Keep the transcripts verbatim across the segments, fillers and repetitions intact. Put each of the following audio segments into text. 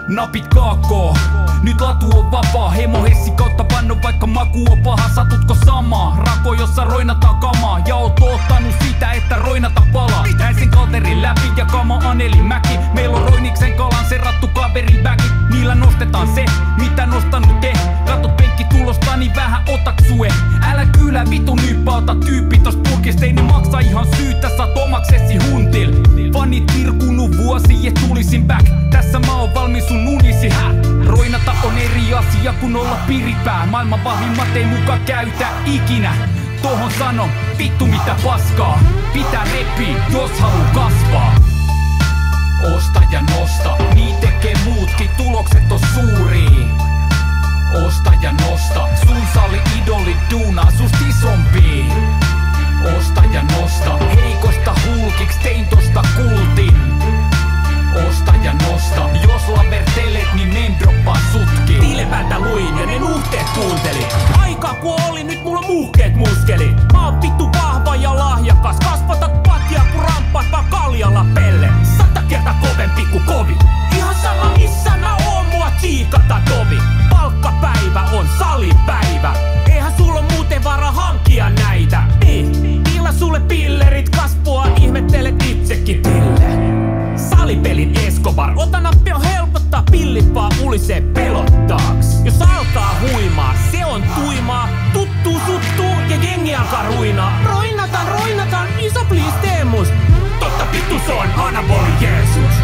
napit kaakoo. Nyt latu on vapaa, hemo hessi kautta panno, vaikka maku on paha. Satutko samaa? Rako, jossa roinataan kamaa. Ja oot ottanut sitä, että roinata palaa. Näin sen kalterin läpi ja kama Aneli Mäki. Meillä on Roiniksen kalan serrattu kaverin väki. Niillä nostetaan se, mitä nostanut te. Katot penkki tulosta, niin vähän otaksue. Älä kyllä vitu nyppauta tyyppi tos purkista. Ei ne maksa ihan syytä, saat omaksesi huntil. Fanit kirkunut vuosi, et tulisin back. Tässä mä oon valmis sun unisi, hä? Roinata on eri asia kun olla piripää. Maailman vahvimmat ei muka käytä ikinä. Tohon sano, vittu mitä paskaa. Pitää repii, jos haluu kasvaa. Osta ja nosta, niin tekee muutkin, tulokset on suuria. Osta ja nosta, sun sali idoli duunaa sust isompii. Osta ja nosta, heikosta hulkiks tein tosta kultin. Osta ja nosta, jos lavertelet niin name droppaa sutkin. Tiilepäätä luin ja ne nuhteet kuuntelin. Aika kun oli, nyt mulla on muhkeet muskeli. Mä oon vittu vahva ja lahjakas. Kasvatat patja kun ramppaat vaan kaljalla pelle. Sata kertaa kovempi ku kovi. Ihan sama missä mä oon, mua tsiikata tovi. Palkkapäivä on salipäivä. Eihän sulla on muuten varaa hankkia näitä. Niin, tila sulle pillerit kasvua, ihmettelet itsekin tille. Salipelin Escobar, ota nappia helpottaa, pillit vaan ulisee pelottaaks. Jos alkaa huimaa, se on tuimaa. Tuttuu suttuu ja jengi alkaa ruinaa. Roinataan, roinataan, iso please teemus. Totta vittu se on anaboli Jeesus.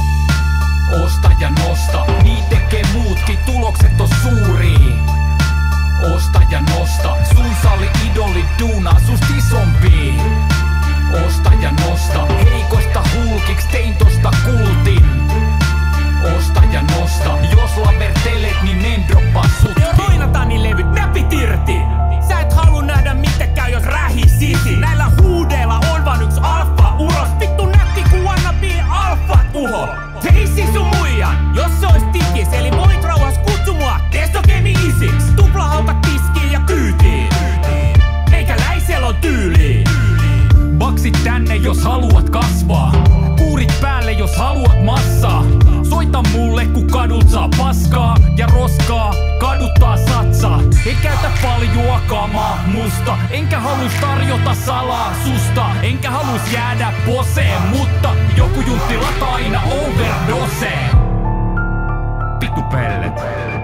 Osta ja nosta, niin tekee muutkin, tulokset on suuria. Osta ja nosta, sun sali idoli duunaa sust isompii. Osta ja nosta, heikoista hulkiks tein tosta kultin. Osta ja nosta, jos lavertelet niin name droppaa sutkin. Jo roinataan niin levyt, näpit irti. Sä et halua nähdä mitä käy jos rähisisi. Näillä huudeilla on vaan yks alfa uros. Vittu nätti ku wannabe alfa uho. Teisi sun muijan, jos se ois tikis. Eli voit rauhas kutsu mua testokemi isiks. Tuplahauta tiskiin ja kyytiin. Meikäläisellä on tyyliin. Baksit tänne jos haluat kasvaa. Kuurit päälle jos haluat massaa. Soita mulle ku kadut saa paskaa ja roskaa, kaduttaa satsaa. En käytä paljoa kamaa musta, enkä halus tarjota salaa susta. Enkä halus jäädä poseen, mutta joku juntti lataa aina overdoseen. Vittu pellet.